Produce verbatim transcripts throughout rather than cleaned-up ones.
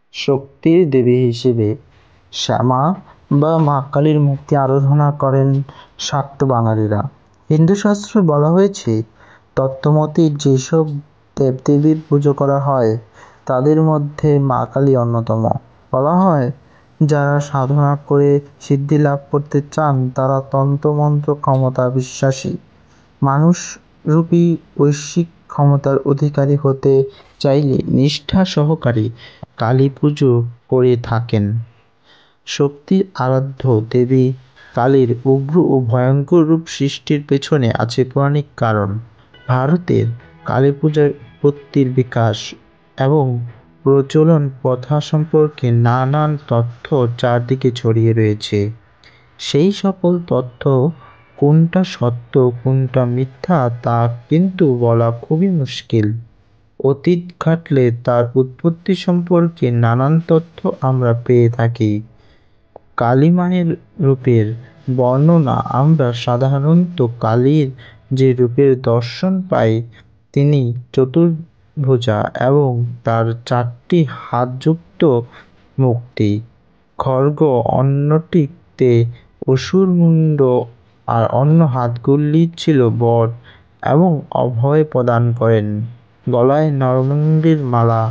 শক্তির দেবী হিসেবে শ্যামা বা মা কালীর মূর্তি আরাধনা করেন শাক্ত বাঙালিরা। হিন্দু শাস্ত্রে বলা হয়েছে তত্ত্বমতে যেসব দেবদেবীর পুজো করা হয় তাদের মধ্যে মা কালী অন্যতম। বলা হয় যারা সাধনা করে সিদ্ধি লাভ করতে চান তারা তন্ত্রমন্ত্র ক্ষমতা বিশ্বাসী। মানুষরূপী ঐশ্বিক ক্ষমতার অধিকারী হতে চাইলে নিষ্ঠা সহকারে কালী পুজো করে থাকেন। শক্তির আরাধ্য দেবী কালীর উগ্র ও ভয়ঙ্কর রূপ সৃষ্টির পেছনে আছে পৌরাণিক কারণ। ভারতের কালী পূজার উৎপত্তির বিকাশ এবং প্রচলন প্রথা সম্পর্কে নানান তথ্য চারদিকে ছড়িয়ে রয়েছে। সেই সকল তথ্য কোনটা সত্য কোনটা মিথ্যা তা কিন্তু বলা খুবই মুশকিল। অতীত ঘাঁটলে তার উৎপত্তি সম্পর্কে নানান তথ্য আমরা পেয়ে থাকি। কালী মায়ের রূপের বর্ণনা আমরা সাধারণত কালীর যে রূপের দর্শন পাই তিনি চতুর্ভুজা এবং তার চারটি হাতযুক্ত মুখটি খড়গ, অন্যটিতে অসুর মুণ্ড আর অন্য হাতগুলি ছিল বর এবং অভয় প্রদান করেন। গলায় নরমুন্ডের মালা,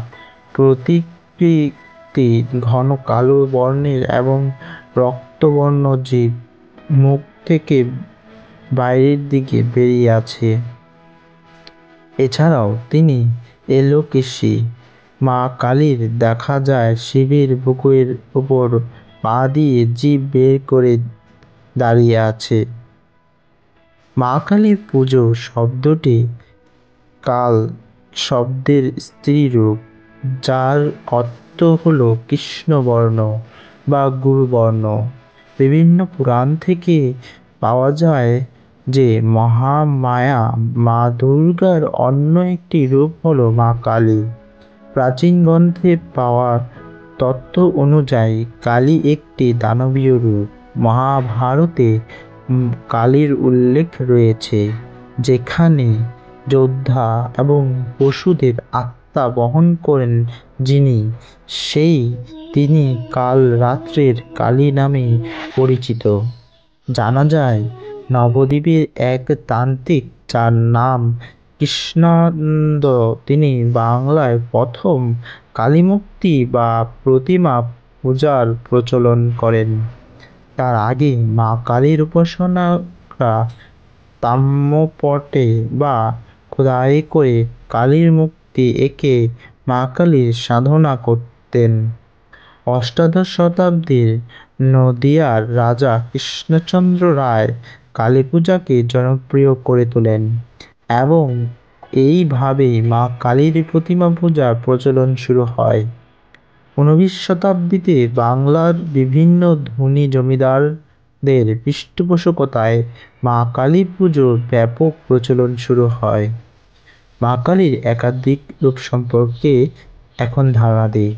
প্রতিকৃতি ঘন কালো বর্ণের এবং রক্তবর্ণ জীব মুখ থেকে বাইরের দিকে বেরিয়ে আছে। এছাড়াও তিনি এলোকেশী। মা কালীর দেখা যায় শিবের বুকের উপর পা দিয়ে জিভ বের করে দাঁড়িয়ে আছে। মা কালীর পুজো শব্দটি কাল শব্দের স্ত্রী রূপ, যার অর্থ হল কৃষ্ণবর্ণ বা গুরুবর্ণ। বিভিন্ন পুরাণ থেকে পাওয়া যায় যে মহামায়া মা দুর্গার অন্য একটি রূপ হল মা কালী। প্রাচীন গ্রন্থে পাওয়া তথ্য অনুযায়ী কালী একটি দানবীয় রূপ। মহাভারতে কালীর উল্লেখ রয়েছে যেখানে যোদ্ধা এবং পশুদের আত্মা বহন করেন যিনি, সেই তিনি কালরাত্রির কালী নামে পরিচিত। জানা যায় নবদ্বীপের এক তান্ত্রিক যার নাম কৃষ্ণানন্দ তিনি বাংলায় প্রথম কালীমূর্তি বা প্রতিমা পূজার প্রচলন করেন। তার আগে মা কালীর উপাসকেরা তাম্রপটে বা খোদাই করে কালীর মূর্তি এঁকে মা কালীর সাধনা করতেন। অষ্টাদশ শতাব্দীর নদিয়ার রাজা কৃষ্ণচন্দ্র রায় কালীপূজাকে জনপ্রিয় করে তোলেন এবং এইভাবেই মা কালীর প্রতিমা পূজার প্রচলন শুরু হয়। ঊনবিংশ শতাব্দীতে বাংলার বিভিন্ন ধনী জমিদারদের পৃষ্ঠপোষকতায় মা কালী পুজোর ব্যাপক প্রচলন শুরু হয়। মা কালীর একাধিক রূপ সম্পর্কে এখন ধারণা দিই।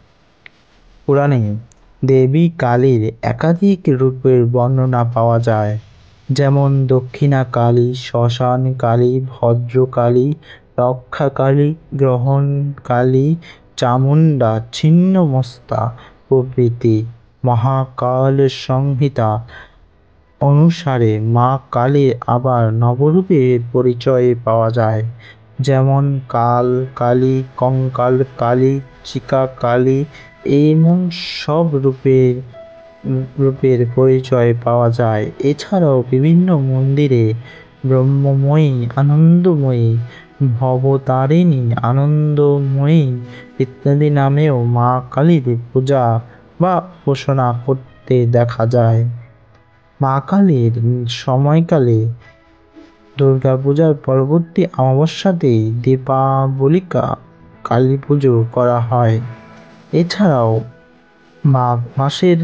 পুরাণে দেবী কালীর একাধিক রূপের বর্ণনা পাওয়া যায়, যেমন দক্ষিণা কালী, শ্মশান কালী, ভদ্রকালী, রক্ষাকালী, গ্রহণকালী, চামুণ্ডা, ছিন্নমস্তা প্রভৃতি। মহাকাল সংহিতা অনুসারে মা কালীর আবার নবরূপের পরিচয় পাওয়া যায়, যেমন কাল কালী, কঙ্কাল কালী, চিকা কালী। এমন সব রূপের রূপের পরিচয় পাওয়া যায়। এছাড়াও বিভিন্ন মন্দিরে ব্রহ্মময়ী, আনন্দময়ী, ভবতারিণী, আনন্দময়ী ইত্যাদি নামেও মা কালীর পূজা বা উপাসনা করতে দেখা যায়। মা কালীর সময়কালে দুর্গাপূজার পরবর্তী অমাবস্যাতেই দীপাবলিকা কালী পুজো করা হয়। এছাড়াও মাঘ মাসের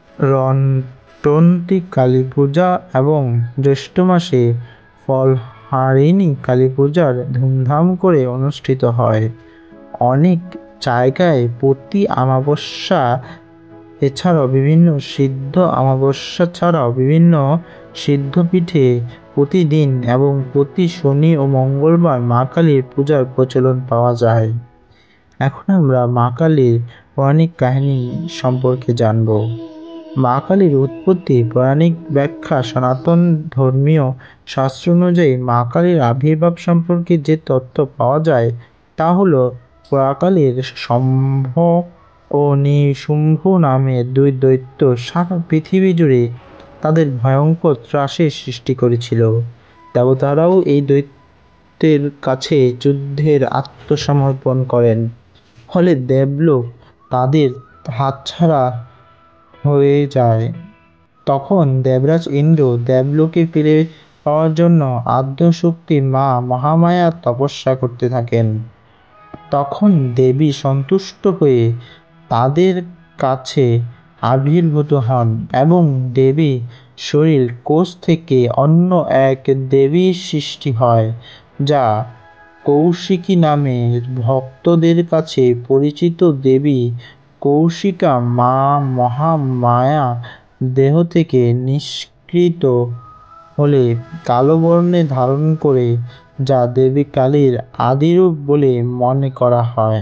রণটন্তী কালী পূজা এবং জ্যৈষ্ঠ মাসে ফলহারিণী কালী পূজার ধুমধাম করে অনুষ্ঠিত হয়। অনেক জায়গায় প্রতি অমাবস্যা এছাড়াও বিভিন্ন সিদ্ধ অমাবস্যা ছাড়াও বিভিন্ন সিদ্ধপীঠে প্রতিদিন এবং প্রতি শনি ও মঙ্গলবার মা কালীর পূজার প্রচলন পাওয়া যায়। এখন আমরা মা কালীর পৌরাণিক কাহিনী সম্পর্কে জানব। মা কালীর উৎপত্তি পৌরাণিক ব্যাখ্যা সনাতন ধর্মীয় শাস্ত্র অনুযায়ী মা কালীর আবির্ভাব সম্পর্কে যে তথ্য পাওয়া যায় তা হল পরাকালীর শম্ভ ও নিশুম্ভ নামে দুই দৈত্য সারা পৃথিবী জুড়ে তাদের ভয়ঙ্কর ত্রাসের সৃষ্টি করেছিল। দেবতারাও এই দৈত্যের কাছে যুদ্ধের আত্মসমর্পণ করেন, ফলে দেবলোক তাদের হাতছাড়া হয়ে যায়। তখন দেবরাজ ইন্দ্র দেবলোকে ফিরে পাওয়ার জন্য আদ্যশক্তি মা মহামায়া তপস্যা করতে থাকেন। তখন দেবী সন্তুষ্ট হয়ে তাদের কাছে আবির্ভূত হন এবং দেবী শরীর কোষ থেকে অন্য এক দেবীর সৃষ্টি হয়, যা কৌশিকী নামে ভক্তদের কাছে পরিচিত। দেবী কৌশিকা মা মহামায়া দেহ থেকে নিষ্কৃত হলে কালো বর্ণে ধারণ করে, যা দেবী কালীর আদিরূপ বলে মনে করা হয়।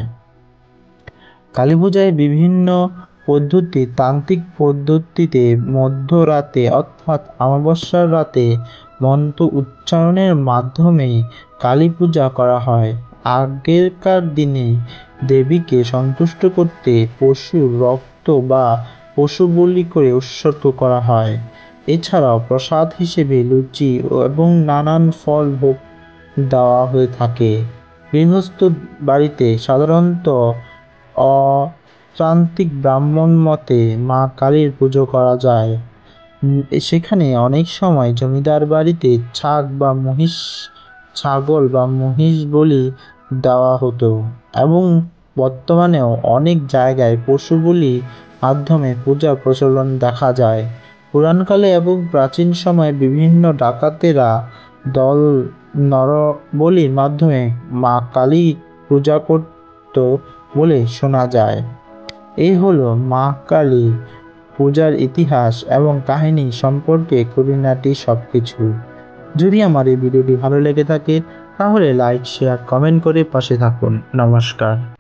কালীপূজায় বিভিন্ন পদ্ধতি তান্ত্রিক পদ্ধতিতে মধ্যরাতে অর্থাৎ অমাবস্যার রাতে মন্ত্র উচ্চারণের মাধ্যমে কালী পূজা করা হয়। আগেকার দিনে দেবীকে সন্তুষ্ট করতে পশুর রক্ত বা পশু বলি করে উৎসর্গ করা হয়। এছাড়াও প্রসাদ হিসেবে লুচি এবং নানান ফল ভোগ দেওয়া হয়ে থাকে। গৃহস্থ বাড়িতে সাধারণত অতান্ত্রিক ব্রাহ্মণ মতে মা কালীর পুজো করা যায়। সেখানে অনেক সময় জমিদার বাড়িতে ছাগ বা মহিষ ছাগল বা মহিষ বলি দেওয়া হতো এবং বর্তমানেও অনেক জায়গায় পশু বলি মাধ্যমে পূজা প্রচলন দেখা যায়। পুরাণকালে এবং প্রাচীন সময়ে বিভিন্ন ডাকাতেরা দল নরবলির মাধ্যমে মা কালী পূজা করত বলে শোনা যায়। এই হলো মা কালী পূজার ইতিহাস এবং কাহিনী সম্পর্কে খুঁটিনাটি সবকিছু। যদি আমার এই ভিডিওটি ভালো লেগে থাকে তাহলে লাইক শেয়ার কমেন্ট করে পাশে থাকুন। নমস্কার।